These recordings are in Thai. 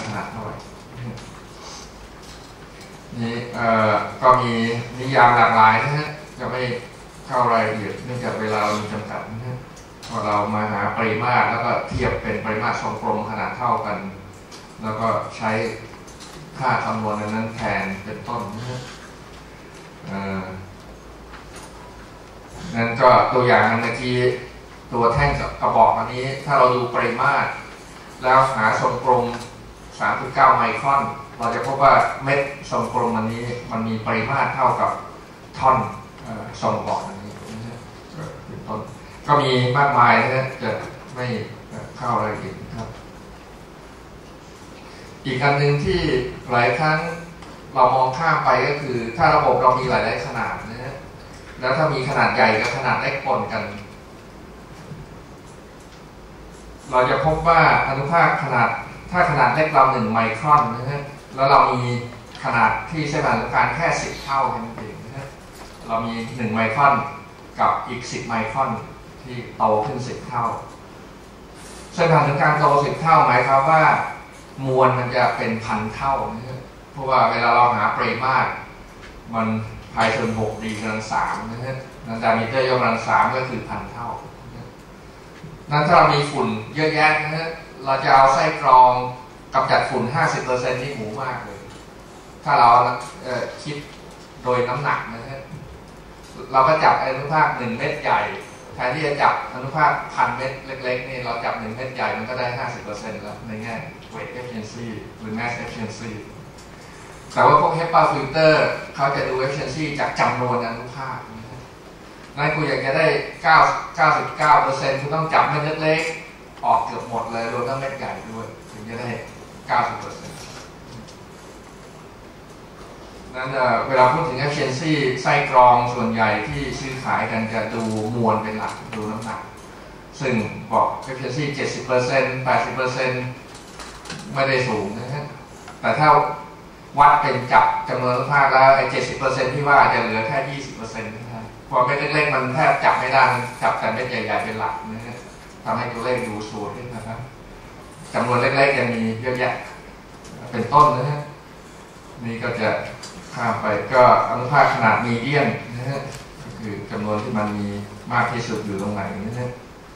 ขนาดเท่าไหร่นี่ก็มีนิยามหลากหลายนะฮะจะไม่เข้ารายละเอียดเนื่องจากเวลามีจำกัดนะฮะพอเรามาหาปริมาตรแล้วก็เทียบเป็นปริมาตรทรงกลมขนาดเท่ากันแล้วก็ใช้ค่าคำนวณนั้นแทนเป็นต้นนะฮะนั่นก็ตัวอย่างเมื่อกี้ตัวแท่งกระบอกอันนี้ถ้าเราดูปริมาตรแล้วหาทรงกลม 3.9 ไมครอนเราจะพบว่าเม็ดทรงกลมอันนี้มันมีปริมาตรเท่ากับท่อนทรงกระบอกอันนี้เป็นต้นก็มีมากมายนะจะไม่เข้ารายละเอียดครับอีกอันหนึ่งที่หลายครั้งเรามองข้ามไปก็คือถ้าระบบเรามีหลายๆขนาดนะฮะแล้วถ้ามีขนาดใหญ่กับขนาดเล็กปนกันเราจะพบว่าอนุภาคขนาดถ้าขนาดเล็กเรา1 ไมครอนนะฮะแล้วเรามีขนาดที่เส้นผ่านศูนย์กลางแค่10 เท่าแค่นั้นเองนะฮะเรามี1 ไมครอนกับอีก10 ไมครอนที่โตขึ้น10 เท่าเส้นผ่านศูนย์กลางโต10 เท่าหมายความว่ามวลมันจะเป็น1,000 เท่านะฮะเพราะว่าเวลาเราหาปริมาตรมันพายส่วน6 ดีกำลัง3นะฮะนั่นดามิเตอร์ยกกำลัง3ก็คือ1,000 เท่านั้นถ้าเรามีฝุ่นเยอะแยะนะฮะเราจะเอาไส้กรองกำจัดฝุ่น 50% นี่หมูมากเลยถ้าเราคิดโดยน้ำหนักนะฮะเราก็จับอนุภาค1 เม็ดใหญ่แทนที่จะจับอนุภาค1,000 เม็ดเล็กๆนี่เราจับ1 เม็ดใหญ่มันก็ได้ 50% แล้วในแง่ weight efficiency หรือ mass efficiency แต่ว่าพวก HEPA filter เขาจะดู efficiency จากจำนวนอนุภาคนั่นคุณอยากจะได้ 99% คุณต้องจับเม็ดเล็กๆออกเกือบหมดเลยรวมทั้งเม็ดใหญ่ด้วยถึงจะได้ 90% นั้นเวลาพูดถึง efficiency ไส้กรองส่วนใหญ่ที่ซื้อขายกันจะดูมวลเป็นหลักดูน้ำหนักซึ่งบอก efficiency 70% 80% ไม่ได้สูงนะฮะแต่ถ้าวัดเป็นจับจำนวนอนุภาคแล้วไอ้ 70% ที่ว่าจะเหลือแค่ 20% นะครับพอเม็ดเล็กๆมันแทบจับไม่ได้จับแต่เม็ดใหญ่ๆเป็นหลักนะฮะทำให้ตัวเลขดูสูงขึ้นนะครับจำนวนเล็กๆยังมีเยอะแยะเป็นต้นนะฮะนี่ก็จะข้ามไปก็อนุภาคขนาดมีเดียนนะฮะก็คือจำนวนที่มันมีมากที่สุดอยู่ตรงไหนนะฮะ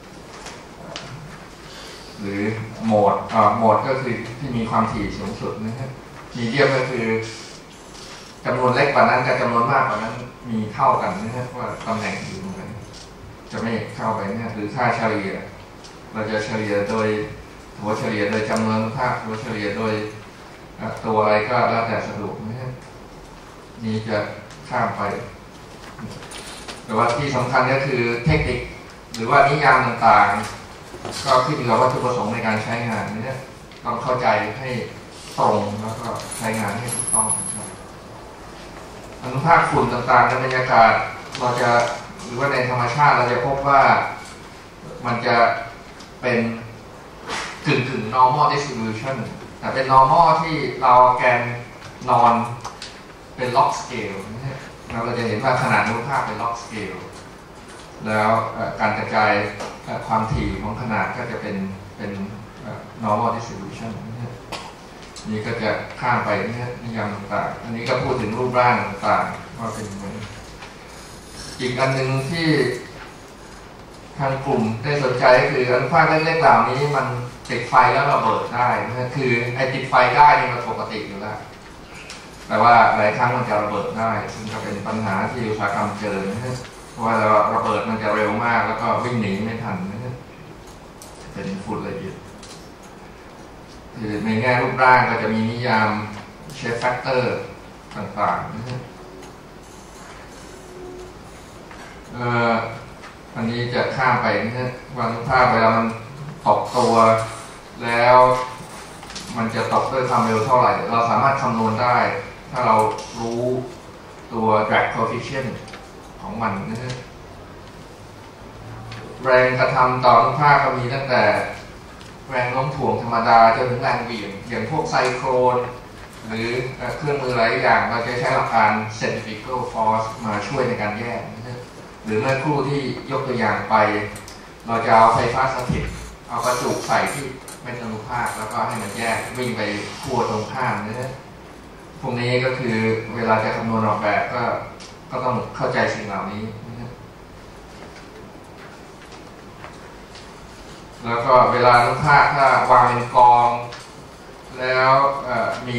หรือโหมดก็คือที่มีความถี่สูงสุดนะฮะมีเดียมก็คือจำนวนเล็กกว่านั้นกับจำนวนมากกว่านั้นมีเท่ากันนะฮะว่าตำแหน่งอยู่ตรงไหนจะไม่เข้าไปนะหรือค่าเฉลี่ยเราจะเฉลี่ยโดยถัวเฉลี่ยโดยจำนวนภาคถัวเฉลี่ยโดยตัวอะไรก็แล้วแต่สะดวกนะฮะนี้จะข้ามไปแต่ว่าที่สำคัญก็คือเทคนิคหรือว่านิยามต่างๆก็ขึ้นอยู่กับวัตถุประสงค์ในการใช้งานนะฮะต้องเข้าใจให้ตรงแล้วก็ใช้งานให้ถูกต้องอนุภาคฝุ่นต่างๆในบรรยากาศเราจะหรือว่าในธรรมชาติเราจะพบว่ามันจะเป็นกึ่ง normal distribution แต่เป็น normal ที่เราแกนนอนเป็น log scale นะฮะเราจะเห็นว่าขนาดอนุภาคเป็น log scale แล้วการกระจายความถี่ของขนาดก็จะเป็น normal distribution นี่ก็จะข้ามไปนิยามต่างๆอันนี้ก็พูดถึงรูปร่างต่างๆว่าเป็นยังไงอีกอันหนึ่งที่ทางกลุ่มได้สนใจก็คืออนุภาคเล็กๆเหล่านี้มันติดไฟแล้วระเบิดได้นะคือไอ้ติดไฟได้นี่มันปกติอยู่แล้วแต่ว่าหลายครั้งมันจะระเบิดได้ซึ่งก็เป็นปัญหาที่อุตสาหกรรมเจอนะเพราะว่าระเบิดมันจะเร็วมากแล้วก็วิ่งหนีไม่ทันนะเป็นฝุ่นละเอียดคือในแง่รูปร่างก็จะมีนิยามเชฟแฟกเตอร์ต่างๆนะฮะอันนี้จะข้ามไปนะฮะว่าอนุภาคเวลามันตกตัวแล้วมันจะตกด้วยความเร็วเท่าไหร่เราสามารถคำนวณได้ถ้าเรารู้ตัว drag coefficient ของมันนะฮะแรงกระทำต่ออนุภาคก็มีตั้งแต่แรงโน้มถ่วงธรรมดาจนถึงแรงเหวี่ยงอย่างพวกไซโครนหรือเครื่องมือหลายอย่างเราจะใช้หลักการ centrifugal force มาช่วยในการแยกหรือเมื่อครู่ที่ยกตัวอย่างไปเราจะเอาไฟฟ้าสถิตเอากระจุกใส่ที่เม็ดอนุภาคแล้วก็ให้มันแยกวิ่งไปขั้วตรงข้ามนะพวกนี้ก็คือเวลาจะคำนวณออกแบบก็ต้องเข้าใจสิ่งเหล่านี้นะแล้วก็เวลาอนุภาคถ้าวางเป็นกองแล้วมี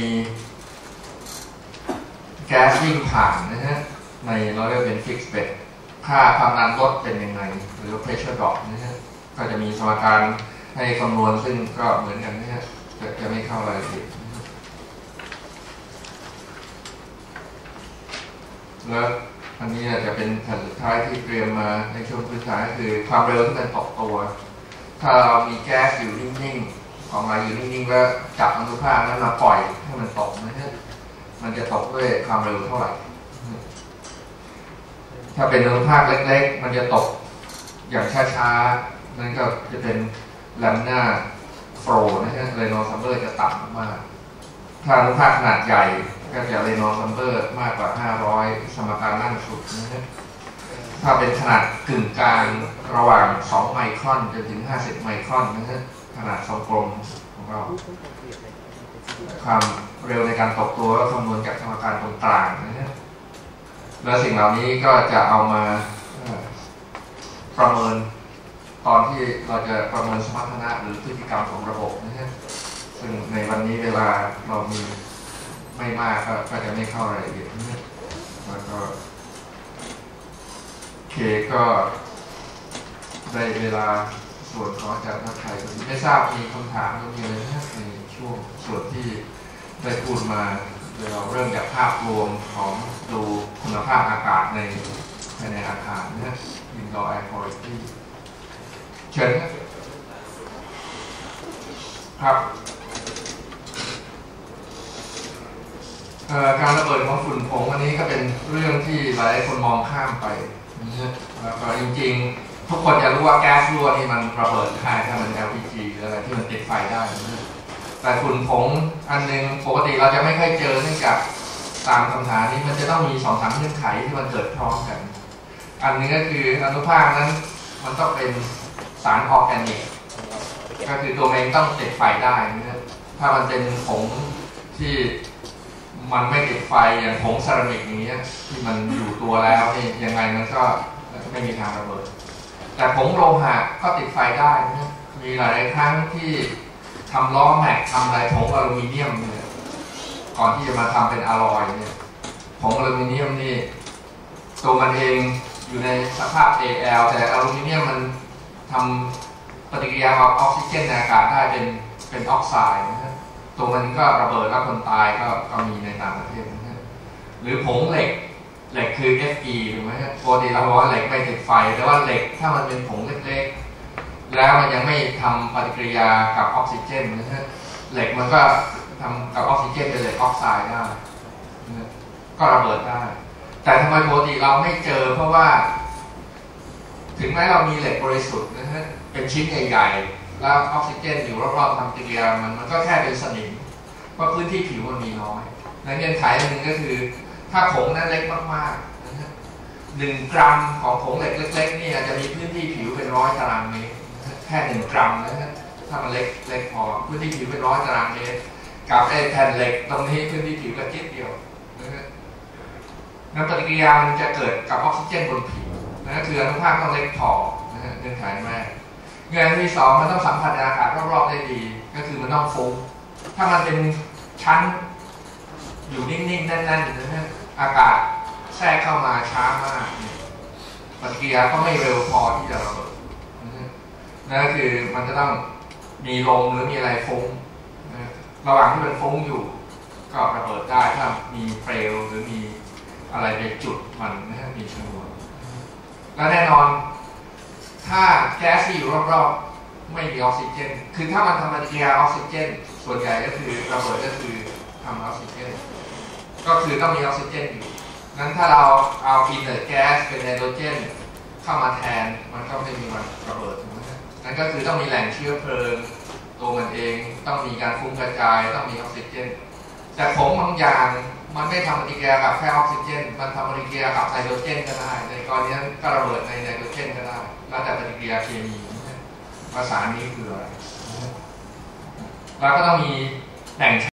แก๊สวิ่งผ่านนะฮะในเราเรียกเป็น fixed bed ค่าความดันลดเป็นยังไงหรือ pressure drop นะฮะก็จะมีสมการให้คำนวณซึ่งก็เหมือนกันนะฮะจะไม่เข้ารายละเอียดแล้วอันนี้จะเป็นแผ่นสุดท้ายที่เตรียมมาในช่วงพื้นฐานก็คือความเร็วที่มันตกตัวถ้าเรามีแก๊สอยู่นิ่งๆออกมาอยู่นิ่งๆแล้วจับอนุภาคนั้นมาปล่อยให้มันตกนะฮะมันจะตกด้วยความเร็วเท่าไหร่ถ้าเป็นอนุภาคเล็กๆมันจะตกอย่างช้าๆนั่นก็จะเป็นแลมด้าโฟล์นะฮะเรโนซัมเบอร์จะต่ำมากถ้าอนุภาคขนาดใหญ่ก็จะเรโนซัมเบอร์มากกว่า500สมการล่างสุดนะฮะถ้าเป็นขนาดกึ่งกลางระหว่าง2ไมครอนจนถึง50ไมครอนนะฮะขนาดทรงกลมของเราความเร็วในการตกตัวก็คำนวณจากสมการตรงกลางนะฮะแล้วสิ่งเหล่านี้ก็จะเอามาประเมินตอนที่เราจะประเมินสมรรถนะหรือพฤติกรรมของระบบนะฮะซึ่งในวันนี้เวลาเรามีไม่มากก็จะไม่เข้ารายละเอียดนะแล้วก็เคก็ได้เวลาส่วนของอาจารย์นักไทยไม่ทราบมีคำถามมีอะไรนะในช่วงส่วนที่ได้พูดมาเราเริ่มจากภาพรวมของดูคุณภาพอากาศในภายในอาคารนะ Indoor Air Quality เชิญครับการระเบิดของฝุ่นผงอันนี้ก็เป็นเรื่องที่หลายคนมองข้ามไปแล้วก็จริงๆทุกคนจะรู้ว่าแก๊สรั่วนี่มันระเบิดได้ถ้ามัน LPG หรืออะไรที่มันติดไฟได้แต่ฝุ่นผงอันนึงปกติเราจะไม่ค่อยเจอเนื่องจากตามคำถามนี้มันจะต้องมี2-3เงื่อนไขที่มันเกิดพร้อมกันอันนึงก็คืออนุภาคนั้นมันต้องเป็นสารออร์แกนิกก็คือตัวเองต้องติดไฟได้นะถ้ามันเป็นผงที่มันไม่ติดไฟอย่างผงเซรามิกอย่างนี้ที่มันอยู่ตัวแล้วนี่ยังไงมันก็ไม่มีทางระเบิดแต่ผงโลหะก็ติดไฟได้นะมีหลายครั้งที่ทำล้อแม็กทำอะไรผงอลูมิเนียมเนี่ยก่อนที่จะมาทำเป็นอลลอยเนี่ยผงอลูมิเนียมนี่ตัวมันเองอยู่ในสภาพ Al แต่อลูมิเนียมมันทำปฏิกิริยากับออกซิเจนในอากาศได้เป็นออกไซด์นะฮะตัวมันก็ระเบิดแล้วคนตายก็มีในต่างประเทศนะฮะหรือผงเหล็กคือ Fe ถูกไหมฮะปกติเราบอกว่าเหล็กไม่ติดไฟแต่ว่าเหล็กถ้ามันเป็นผงเล็กๆแล้วมันยังไม่ทำปฏิกิริยากับออกซิเจนนะฮะเหล็กมันก็ทำกับออกซิเจนเป็นเหล็กออกไซด์ได้ก็ระเบิดได้แต่ทำไมปกติเราไม่เจอเพราะว่าถึงแม้เรามีเหล็กบริสุทธิ์นะฮะเป็นชิ้นใหญ่ๆแล้วออกซิเจนอยู่รอบๆทำปฏิกิริยามันก็แค่เป็นสนิมเพราะพื้นที่ผิวมันมีน้อยและเงื่อนไขหนึ่งก็คือถ้าผงนั้นเล็กมากๆนะฮะ1 กรัมของผงเหล็กเล็กๆนี่อาจจะมีพื้นที่ผิวเป็น100 ตารางเมตรแค่1 กรัมนะฮะถ้ามันเล็กพอพื้นที่ผิวเป็น100 ตารางเมตรกับไอ้แผ่นเหล็กตรงนี้พื้นที่ผิวก็จิ๊ดเดียวนะฮะน้ำปฏิกิริยามันจะเกิดกับออกซิเจนบนผิวนะคืออนุภาคต้องเล็กพอนะฮะเงื่อนไขแรกเงื่อนไขที่2มันต้องสัมผัสอากาศรอบๆได้ดีก็คือมันต้องฟุ้งถ้ามันเป็นชั้นอยู่นิ่งๆแน่นๆนะฮะอากาศแทรกเข้ามาช้ามากปฏิกิริยาก็ไม่เร็วพอที่จะระเบิดนั่นก็คือมันจะต้องมีลมหรือมีอะไรฟุ้งระหว่างที่มันฟุ้งอยู่ก็ระเบิดได้ถ้ามีเปลวหรือมีอะไรไปจุดมันนะฮะมีชนวนและแน่นอนถ้าแก๊สที่อยู่รอบๆไม่มีออกซิเจนคือถ้ามันทำปฏิกิริยาออกซิเจนส่วนใหญ่ก็คือระเบิดก็คือทำออกซิเจนก็คือต้องมีออกซิเจนอยู่งั้นถ้าเราเอาอินเนอร์แก๊สเป็นไนโตรเจนเข้ามาแทนมันก็ไม่มีวันระเบิดถูกไหมนั่นก็คือต้องมีแหล่งเชื้อเพลิงตัวมันเองต้องมีการฟุ้งกระจายต้องมีออกซิเจนแต่ผงบางอย่างมันไม่ทำปฏิกิริยากับแค่ออกซิเจนมันทำปฏิกิริยากับไนโตรเจนก็ได้ในกรณีนั้นก็ระเบิดในไนโตรเจนก็ได้แล้วแต่ปฏิกิริยาเคมีภาษานี้คืออะไรแล้วก็ต้องมีแหล่ง